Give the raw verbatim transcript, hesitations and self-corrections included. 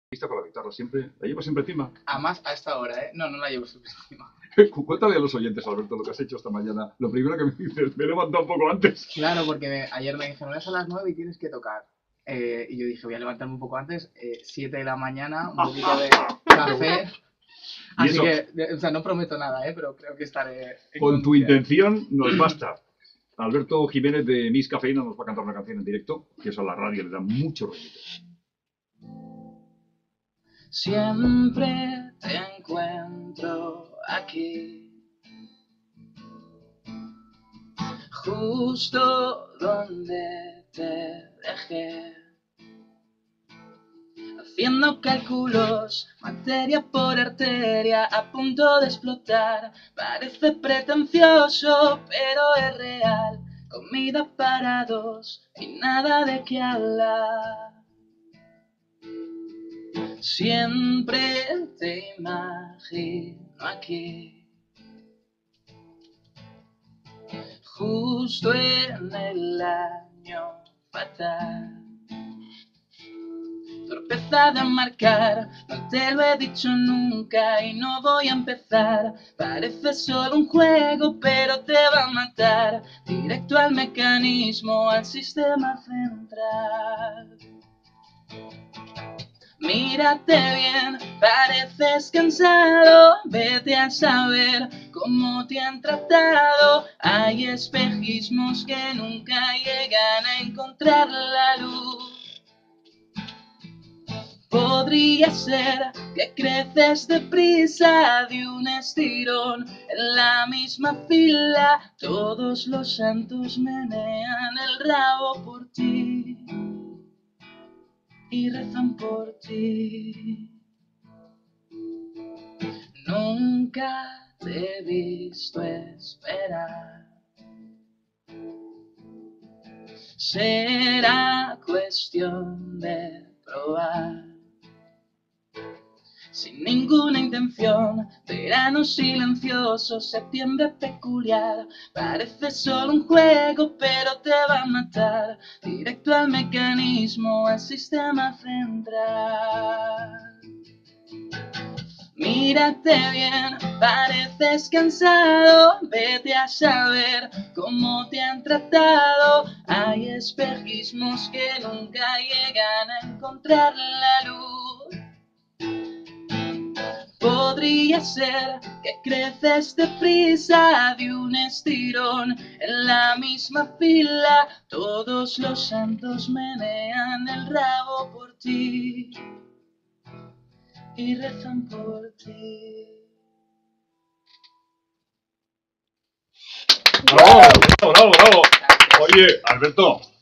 ¿Lista con la guitarra siempre? ¿La llevas siempre encima? Además, a esta hora, ¿eh? No, no la llevo siempre encima. Cuéntale a los oyentes, Alberto, lo que has hecho esta mañana. Lo primero que me dices, me he levantado un poco antes. Claro, porque me- ayer me dijeron, es a las nueve y tienes que tocar. Eh, y yo dije, voy a levantarme un poco antes, eh, siete de la mañana, un poquito de café. Y Así eso, que, de- o sea, no prometo nada, ¿eh? Pero creo que estaré en con tu condiciones. intención nos basta. Alberto Jiménez de Miss Cafeína nos va a cantar una canción en directo, que eso a la radio le da mucho rollito. Siempre te encuentro aquí, justo donde te dejé, haciendo cálculos, materia por arteria, a punto de explotar. Parece pretencioso, pero es real. Comida para dos y nada de qué hablar. Siempre te imagino aquí, justo en el año fatal. Torpeza de marcar, no te lo he dicho nunca y no voy a empezar. Parece solo un juego, pero te va a matar. Directo al mecanismo, al sistema central. Mírate bien, pareces cansado, vete a saber cómo te han tratado. Hay espejismos que nunca llegan a encontrar la luz. Podría ser que creces deprisa de un estirón en la misma fila. Todos los santos menean el rabo por ti y rezan por ti. Nunca te he visto esperar. Será cuestión de probar. Sin ninguna intención, verano silencioso, septiembre peculiar. Parece solo un juego, pero te va a matar. Directo al mecanismo, al sistema central. Mírate bien, pareces cansado, vete a saber cómo te han tratado. Hay espejismos que nunca llegan a encontrar la luz. Podría ser que creces deprisa de un estirón en la misma fila. Todos los santos menean el rabo por ti y rezan por ti. ¡Bravo! ¡Bravo, bravo, bravo! Oye, Alberto,